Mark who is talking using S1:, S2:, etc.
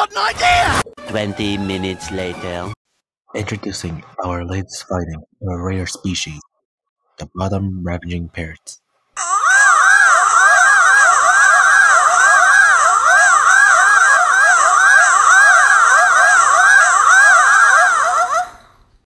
S1: got an idea!
S2: 20 minutes later.
S3: Introducing our latest finding of a rare species, the bottom ravenging parrots.